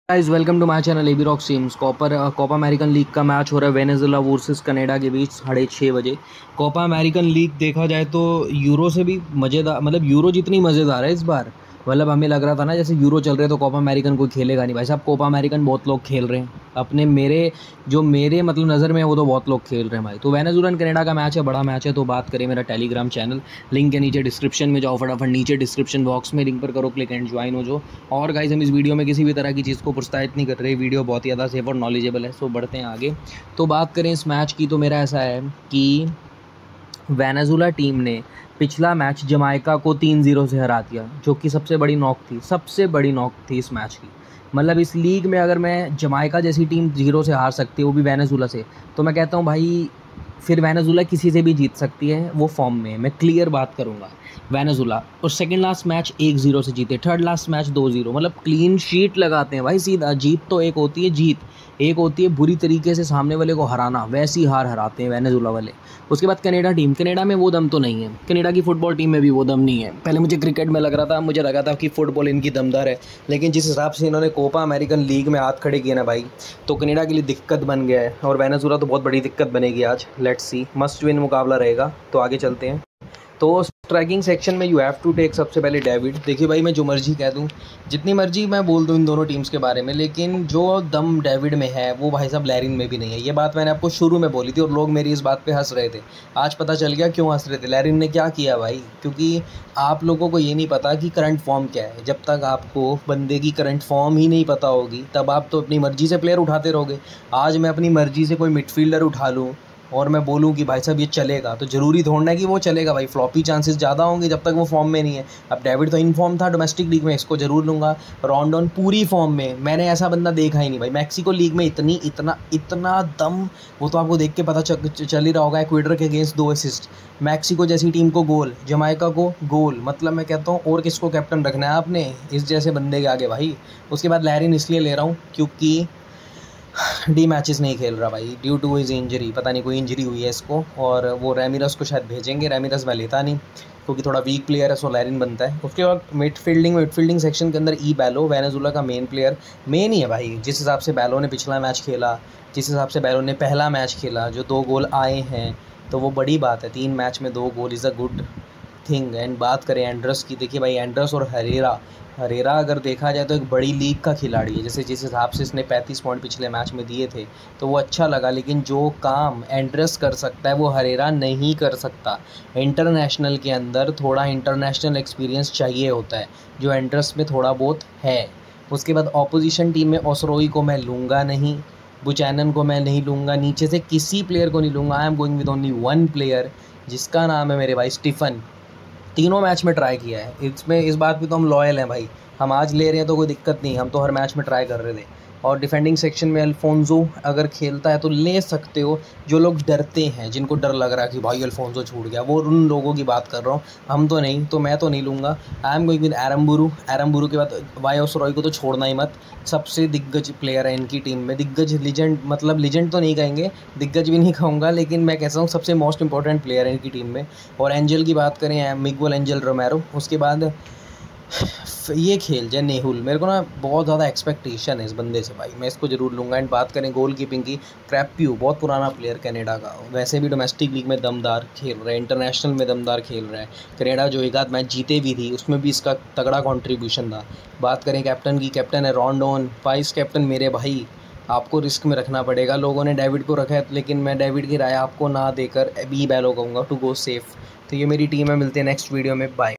Guys welcome to my channel AB rock seems. Copa American league का match हो रहा है वेनेजुला वर्सेस कनाडा के बीच 6:30 बजे। कोपा अमेरिकन लीग देखा जाए तो यूरो से भी मज़ेदार, मतलब यूरो जितनी मज़ेदार है इस बार। मतलब हमें लग रहा था ना जैसे यूरो चल रहे हैं तो कोपा अमेरिकन कोई खेलेगा नहीं। भाई साहब कोपा अमेरिकन बहुत लोग खेल रहे हैं अपने, मेरे मतलब नज़र में है वो तो बहुत लोग खेल रहे हैं भाई। तो वेनेजुला एंड कनाडा का मैच है, बड़ा मैच है। तो बात करें मेरा टेलीग्राम चैनल, लिंक है नीचे डिस्क्रिप्शन में, जाओ फटाफट नीचे डिस्क्रिप्शन बॉक्स में लिंक पर करो क्लिक एंड ज्वाइन हो जो। और गाइस हम इस वीडियो में किसी भी तरह की चीज़ को प्रोत्साहित नहीं कर रहे, वीडियो बहुत ही ज़्यादा सेफ और नॉलेजेबल है। सो बढ़ते हैं आगे। तो बात करें इस मैच की तो मेरा ऐसा है कि वेनेजुला टीम ने पिछला मैच जमाइका को 3-0 से हरा दिया, जो कि सबसे बड़ी नॉक थी, सबसे बड़ी नॉक थी इस मैच की। मतलब इस लीग में अगर मैं जमाइका जैसी टीम 0 से हार सकती है वो भी वेनेजुला से, तो मैं कहता हूँ भाई फिर वेनेजुला किसी से भी जीत सकती है, वो फॉर्म में है। मैं क्लियर बात करूँगा वेनेजुला। और सेकंड लास्ट मैच 1-0 से जीते, थर्ड लास्ट मैच 2-0, मतलब क्लीन शीट लगाते हैं भाई सीधा। जीत तो एक होती है जीत, एक होती है बुरी तरीके से सामने वाले को हराना, वैसी हार हराते हैं वेनेजुला वाले। उसके बाद कनाडा टीम, कनाडा में वो दम तो नहीं है, कनाडा की फुटबॉल टीम में भी वो दम नहीं है। पहले मुझे क्रिकेट में लग रहा था, मुझे लगा था कि फुटबॉल इनकी दमदार है, लेकिन जिस हिसाब से इन्होंने कोपा अमेरिकन लीग में हाथ खड़े किए ना भाई, तो कनाडा के लिए दिक्कत बन गया है। और वेनेजुला तो बहुत बड़ी दिक्कत बनेगी आज। लेट्स सी, मस्ट विन मुकाबला रहेगा। तो आगे चलते हैं। तो स्ट्राइकिंग सेक्शन में यू हैव टू टेक सबसे पहले डेविड। देखिए भाई मैं जो मर्जी कह दूं, जितनी मर्जी मैं बोल दूं इन दोनों टीम्स के बारे में, लेकिन जो दम डेविड में है वो भाई साहब लैरिन में भी नहीं है। ये बात मैंने आपको शुरू में बोली थी और लोग मेरी इस बात पे हंस रहे थे। आज पता चल गया क्यों हंस रहे थे। लैरिन ने क्या किया भाई, क्योंकि आप लोगों को ये नहीं पता कि करंट फॉर्म क्या है। जब तक आपको बंदे की करंट फॉर्म ही नहीं पता होगी तब आप तो अपनी मर्जी से प्लेयर उठाते रहोगे। आज मैं अपनी मर्जी से कोई मिडफील्डर उठा लूँ और मैं बोलूँ कि भाई साहब ये चलेगा, तो ज़रूरी थोड़ा है कि वो चलेगा भाई। फ्लॉपी चांसेस ज़्यादा होंगे जब तक वो फॉर्म में नहीं है। अब डेविड तो इन फॉर्म था डोमेस्टिक लीग में, इसको ज़रूर लूँगा। रॉन्डॉन पूरी फॉर्म में, मैंने ऐसा बंदा देखा ही नहीं भाई मैक्सिको लीग में। इतना दम, वो तो आपको देख के पता चल ही रहा होगा। इक्वेडर के अगेंस्ट 2 असिस्ट, मैक्सिको जैसी टीम को गोल, जमाइका को गोल। मतलब मैं कहता हूँ और किसको कैप्टन रखना है आपने इस जैसे बंदे के आगे भाई। उसके बाद लैरिन इसलिए ले रहा हूँ क्योंकि डी मैचेस नहीं खेल रहा भाई, ड्यू टू हिज इंजरी। पता नहीं कोई इंजरी हुई है इसको, और वो रेमिरस को शायद भेजेंगे। रेमिरस मैं लेता नहीं क्योंकि थोड़ा वीक प्लेयर है, सो लैरिन बनता है। उसके बाद मिडफील्डिंग सेक्शन के अंदर ई बैलो, वेनेजुला का मेन प्लेयर। मेन ही है भाई, जिस हिसाब से बैलो ने पिछला मैच खेला, जिस हिसाब से बैलो ने पहला मैच खेला, जो 2 गोल आए हैं, तो वो बड़ी बात है। 3 मैच में 2 goal is a good thing. And बात करें एंड्रस की, देखिए भाई एंड्रस और हरेरा अगर देखा जाए तो एक बड़ी लीग का खिलाड़ी है। जैसे जिस हिसाब से इसने 35 पॉइंट पिछले मैच में दिए थे तो वो अच्छा लगा, लेकिन जो काम एंड्रस कर सकता है वो हरेरा नहीं कर सकता। इंटरनेशनल के अंदर थोड़ा इंटरनेशनल एक्सपीरियंस चाहिए होता है, जो एंड्रस में थोड़ा बहुत है। उसके बाद ऑपोजिशन टीम में ओसरोई को मैं लूँगा नहीं, बुचैनन को मैं नहीं लूँगा, नीचे से किसी प्लेयर को नहीं लूँगा। I am going with only 1 player, जिसका नाम है मेरे भाई स्टीफन। तीनों मैच में ट्राई किया है, इसमें इस बात पे तो हम लॉयल हैं भाई। हम आज ले रहे हैं तो कोई दिक्कत नहीं, हम तो हर मैच में ट्राई कर रहे थे। और डिफेंडिंग सेक्शन में अल्फोंसो अगर खेलता है तो ले सकते हो। जो लोग डरते हैं, जिनको डर लग रहा है कि भाई अल्फोंसो छूट गया, वो उन लोगों की बात कर रहा हूँ। हम तो नहीं, तो मैं तो नहीं लूँगा। I am going with Aramburu के बाद वायोसरॉय को तो छोड़ना ही मत। सबसे दिग्गज प्लेयर है इनकी टीम में, दिग्गज लीजेंड, मतलब लीजेंड तो नहीं कहेंगे, दिग्गज भी नहीं कहूँगा, लेकिन मैं कहता हूँ सबसे मोस्ट इंपॉर्टेंट प्लेयर है इनकी टीम में। और एंजल की बात करें, मिगुएल एंजल रोमेरो। उसके बाद ये खेल जाए नेहुल, मेरे को ना बहुत ज़्यादा एक्सपेक्टेशन है इस बंदे से भाई, मैं इसको ज़रूर लूँगा। एंड बात करें गोल कीपिंग की, क्रैप्यू बहुत पुराना प्लेयर कनाडा का, वैसे भी डोमेस्टिक लीग में दमदार खेल रहा है, इंटरनेशनल में दमदार खेल रहा है। कनाडा जो एक आध मैच जीते भी थी उसमें भी इसका तगड़ा कॉन्ट्रीब्यूशन था। बात करें कैप्टन की, कैप्टन है रॉन्डॉन। वाइस कैप्टन मेरे भाई आपको रिस्क में रखना पड़ेगा। लोगों ने डेविड को रखा है, लेकिन मैं डेविड की राय आपको ना देकर बी बैलो कहूँगा टू गो सेफ। तो ये मेरी टीम है, मिलते हैं नेक्स्ट वीडियो में, बाय।